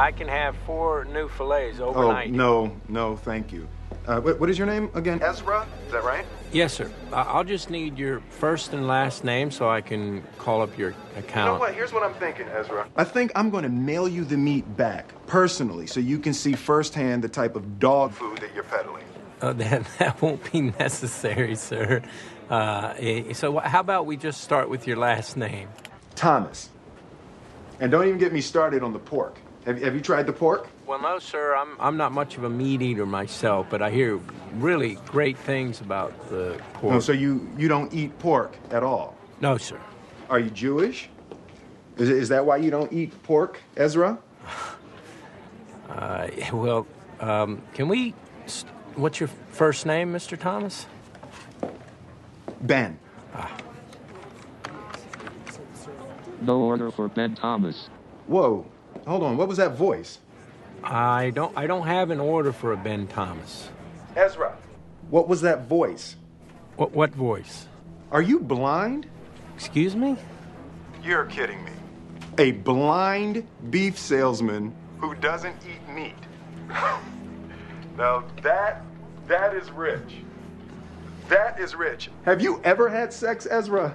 I can have 4 new fillets overnight. Oh, no, thank you. What is your name again? Ezra? Is that right? Yes, sir. I'll just need your first and last name so I can call up your account. You know what? Here's what I'm thinking, Ezra. I think I'm going to mail you the meat back, personally, so you can see firsthand the type of dog food that you're peddling. That won't be necessary, sir. So how about we just start with your last name? Thomas. And don't even get me started on the pork. Have you tried the pork? Well, no, sir. I'm not much of a meat eater myself, but I hear really great things about the pork. No, so you don't eat pork at all? No, sir. Are you Jewish? Is that why you don't eat pork, Ezra? Can we... What's your first name, Mr. Thomas? Ben. No order for Ben Thomas. Whoa. Hold on. What was that voice? I don't have an order for a Ben Thomas. Ezra. What was that voice? What voice? Are you blind? Excuse me? You're kidding me. A blind beef salesman who doesn't eat meat. Now that is rich. That is rich. Have you ever had sex, Ezra?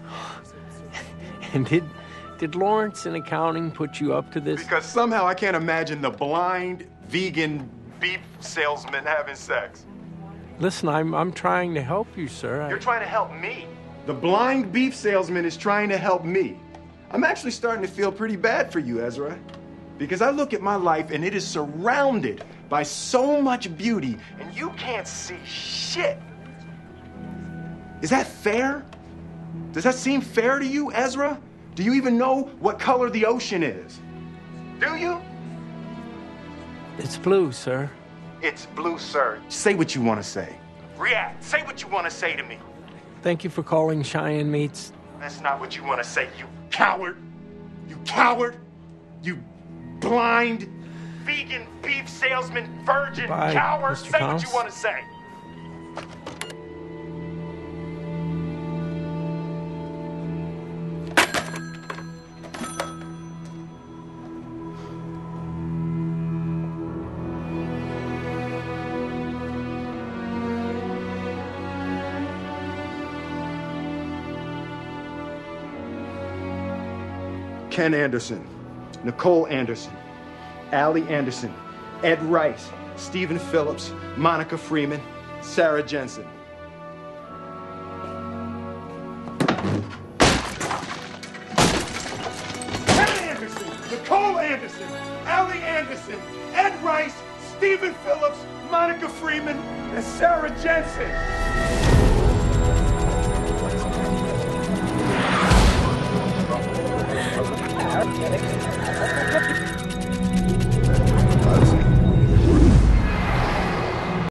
And did Lawrence in accounting put you up to this? Because somehow I can't imagine the blind vegan beef salesman having sex. Listen, I'm trying to help you, sir. You're trying to help me. The blind beef salesman is trying to help me. I'm actually starting to feel pretty bad for you, Ezra. Because I look at my life and it is surrounded by so much beauty and you can't see shit. Is that fair? Does that seem fair to you, Ezra? Do you even know what color the ocean is? Do you? It's blue, sir. It's blue, sir. Say what you want to say. React. Say what you want to say to me. Thank you for calling Cheyenne Meats. That's not what you want to say, you coward. You coward. You blind vegan beef salesman virgin Goodbye, coward. Mr. Say Thomas. what you want to say. Ken Anderson, Nicole Anderson, Allie Anderson, Ed Rice, Stephen Phillips, Monica Freeman, Sarah Jensen. Ken Anderson, Nicole Anderson, Allie Anderson, Ed Rice, Stephen Phillips, Monica Freeman, and Sarah Jensen.